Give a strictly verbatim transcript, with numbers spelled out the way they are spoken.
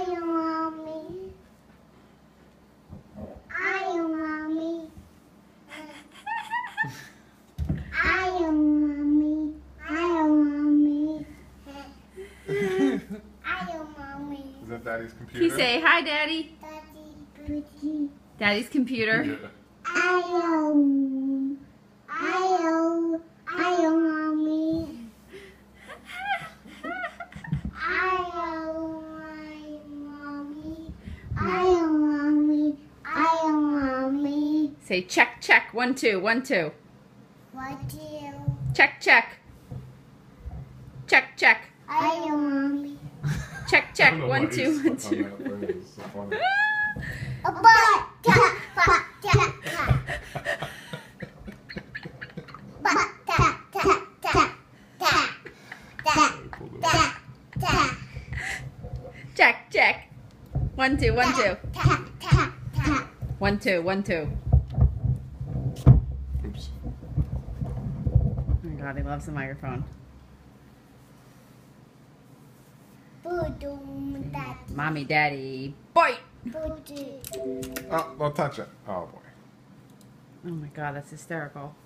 am mommy. I am mommy. I am mommy. I am mommy. I am mommy. Is that Daddy's computer? Can you say hi, Daddy? Daddy, pretty. Daddy's computer. Yeah. I am. I am. I am mommy. I am my mommy. I am mommy. I am mommy. Say check, check. One, two, one, two. What do you? Check, check. Check, check. I am mommy. Check, I check. don't know One, why two, he's one, stuck on two. that thing. It's so funny. A butt. Ta, ba, ta, ta. Butt, ta, ta, ta, ta. Ta, ta, ta. Check, check. One, two, one, two. Ta, ta, ta. One, two, one, two. Oops. Oh my God, he loves the microphone. Boom, daddy. Mommy, Daddy, bite. Boom. Oh, don't touch it. Oh boy. Oh my God, that's hysterical.